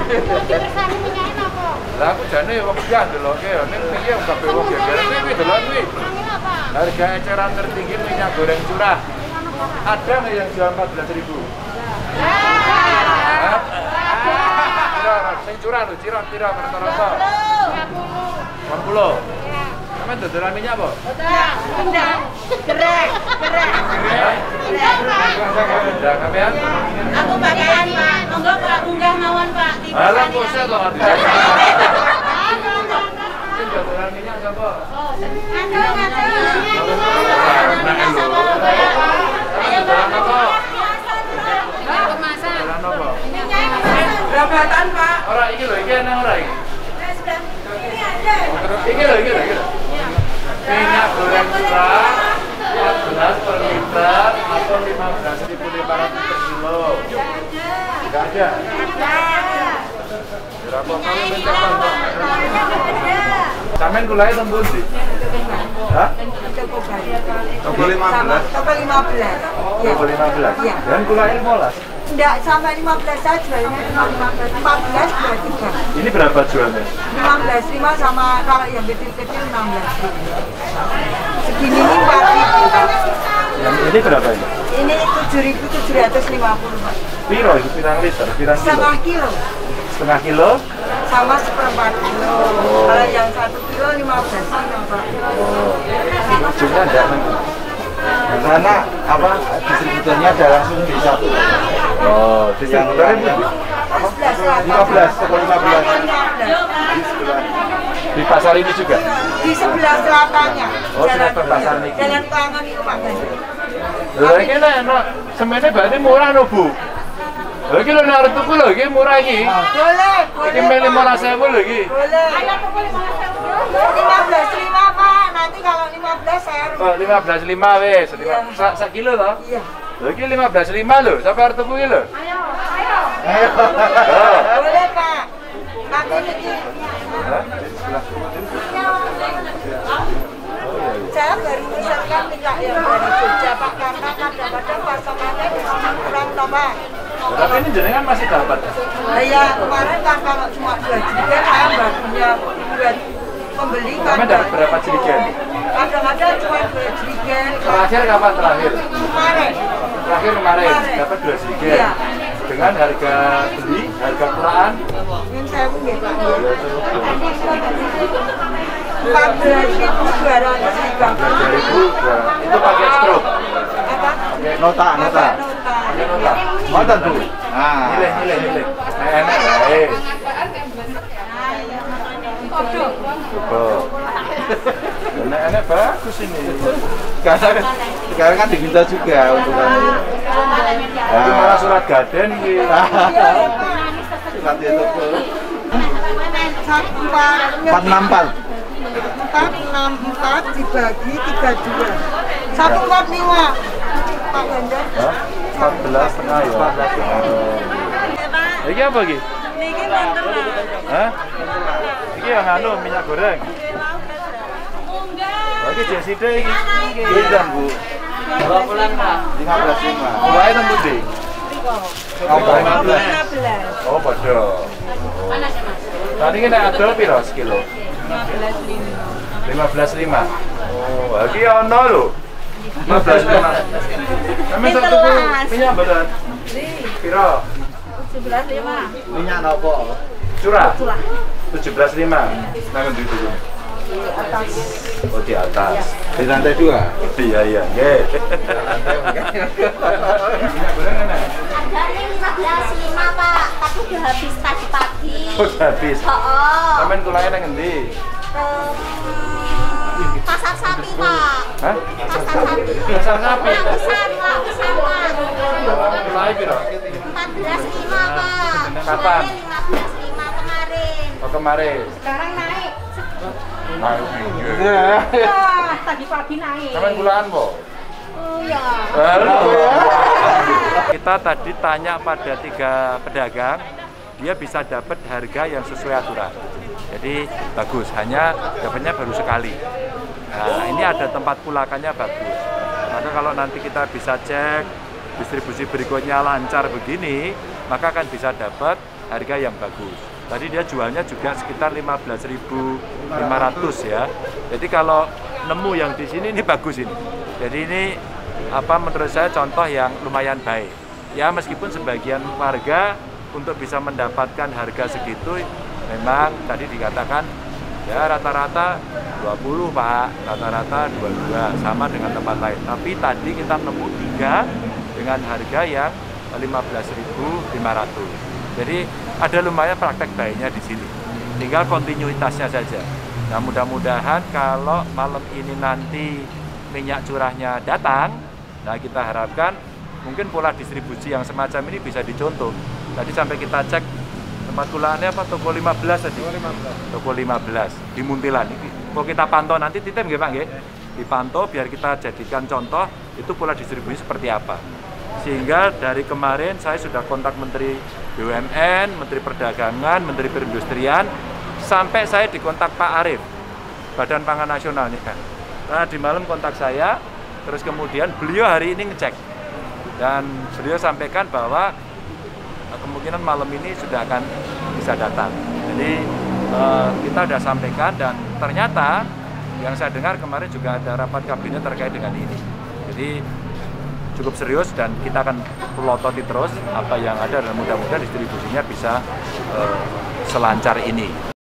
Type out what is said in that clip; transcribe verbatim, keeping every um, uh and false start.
Dikersani minyak apa? Lah aku jane wong pian deloke ya ning piye wong kabeh wong geger kuwi delok kuwi. Harga eceran tertinggi minyak goreng curah. Ada nggak yang jual empat belas ribu? Hah? Sing curah lho, cirah pira rata-rata? delapan puluh. Sampe dodolan minyak apa? Enggak, enggak. Gerek, gerek. Enggak, sampean? Aku pakaian, Pak. Monggo Pak unggah mawon, Pak. Alah kok saya to ati. Sing dodolan minyak sapa? Ada, ada. Ayo, Pak. Kemasan. Dodolan apa? Berapaan, Pak? Ora iki lho, iki ana ora iki? Ini ada. Iki lho, iki lho, iki lho. Minyak goreng curah empat belas per liter atau lima belas ribu lima ratus per kilo. Enggak ada. Berapa kali minta tambah? Sampeyan gulai tembus sih. Hah? Toko lima belas. Toko lima belas. Toko lima belas. Iya. Dan gulai lima belas. Enggak sampai lima belas saja jualnya cuma lima belas. empat belas dua puluh tiga. Ini berapa jualnya? lima belas lima sama kalau yang kecil-kecil enam belas. Segini ini empat ribu. Yang ini berapa ini? Ini tujuh ribu tujuh ratus lima puluh. Piro itu pirang liter, pirang kilo? Setengah kilo. Setengah kilo? Sama seperempat kilo. Oh. Kalau yang satu kilo lima belas Pak. Oh. Ujungnya enggak nanti. Karena apa distributornya ada langsung di satu. Oh, distributornya berapa? lima belas, toko lima belas. Di sebelah. Di pasar ini juga? Di sebelah selatannya. Oh, selatan pasar ini. Jalan Klangon itu Pak Ganjar. Lha iki nek enak semene berarti murah no, Bu. Lha iki lho nek arep tuku lho iki murah iki. Boleh, boleh. Iki mel lima belas ribu lho iki. Boleh. Ayo tuku lima belas ribu. lima belas lima Pak. Nanti kalau lima belas saya Oh, lima belas lima wis. Sak sak kilo toh? Iya. Lho iki lima belas lima lho. Sampai arep tuku iki lho. Ayo, ayo. Ayo. Boleh Pak. Nanti ini. Hah? Di sebelah. Saya baru misalkan minyak yang dari Jogja Pak, karena kadang-kadang pasokannya di sini kurang tambah. Tapi ini jenengan masih dapat. Nah ya kemarin kan kalau cuma dua jerigen saya nggak punya buat pembeli kan. Kamu dapat berapa jerigen? Kadang-kadang cuma dua jerigen. Terakhir kapan terakhir? Kemarin. Terakhir kemarin Kemarin. dapat dua jerigen. Iya. Dengan harga beli, harga kuraan Yang saya punya Pak. Empat belas ribu dua ratus tiga empat belas ribu itu pakai stroke. Apa? Pakai nota, nota. Pakai nota. Nota tuh. Nah, nilai, nilai, nilai. Nah, enak baik. Oh. Enak-enak bagus ini. Sekarang, sekarang kan diminta juga untuk kami. Itu malah surat gaden ini. Surat itu empat enam empat. Empat enam empat dibagi tiga dua. Satu empat lima. Pak Ganjar. empat belas setengah ya. Ini apa lagi? Niki wonten lah. Hah? Ini yang anu minyak goreng. Lagi jeside iki. Pinten, Bu? Berapa bulan, Pak? lima belas lima. Mulai nang pundi? lima belas. Oh, padha. Panas ya, Mas? Tadi kena adol piro sekilo? lima belas lima. Oh, iki ono lho. lima belas lima. Kami satu minyak badan. Piro? tujuh belas lima. Minyak nopo? Curah? tujuh belas lima. Nang ndi itu? Di atas. Oh, di atas. Di lantai dua? Iya, iya. Nggih. Harganya lima belas lima Pak, tapi udah habis tadi pagi. Oh, habis. Oh. Sampeyan kulane nang endi? Pasar sapi Pak. Hah? Pasar sapi. Pasar sapi. Lapisan Pak, lapisan Pak. Kulane piro? empat belas lima Pak. Kapan? lima belas lima kemarin. Oh, kemarin. Sekarang naik. Naik. Wah, tadi pagi naik. Sampeyan kulaan, Po? Oh ya. Halo. Kita tadi tanya pada tiga pedagang, dia bisa dapat harga yang sesuai aturan. Jadi bagus, hanya dapatnya baru sekali. Nah, ini ada tempat pulakannya bagus. Maka kalau nanti kita bisa cek distribusi berikutnya lancar begini, maka akan bisa dapat harga yang bagus. Tadi dia jualnya juga sekitar lima belas ribu lima ratus ya. Jadi kalau nemu yang di sini ini bagus ini. Jadi ini apa menurut saya contoh yang lumayan baik. Ya meskipun sebagian warga untuk bisa mendapatkan harga segitu memang tadi dikatakan ya rata-rata dua puluh Pak, rata-rata dua puluh dua sama dengan tempat lain. Tapi tadi kita nemu tiga dengan harga yang lima belas ribu lima ratus. Jadi ada lumayan praktek baiknya di sini. Tinggal kontinuitasnya saja. Nah, mudah-mudahan kalau malam ini nanti minyak curahnya datang, nah kita harapkan mungkin pola distribusi yang semacam ini bisa dicontoh. Tadi sampai kita cek tempat gulaannya apa toko lima belas tadi. Toko lima belas di Muntilan ini. Mau kita pantau nanti titip nggih Pak nggih? Dipantau biar kita jadikan contoh itu pola distribusi seperti apa. Sehingga dari kemarin saya sudah kontak Menteri B U M N, Menteri Perdagangan, Menteri Perindustrian, sampai saya dikontak Pak Arief, Badan Pangan Nasionalnya kan. Nah di malam kontak saya, terus kemudian beliau hari ini ngecek dan beliau sampaikan bahwa kemungkinan malam ini sudah akan bisa datang. Jadi eh, kita sudah sampaikan dan ternyata yang saya dengar kemarin juga ada rapat kabinet terkait dengan ini. Jadi cukup serius dan kita akan pelototi terus apa yang ada dan mudah-mudahan distribusinya bisa uh, selancar ini.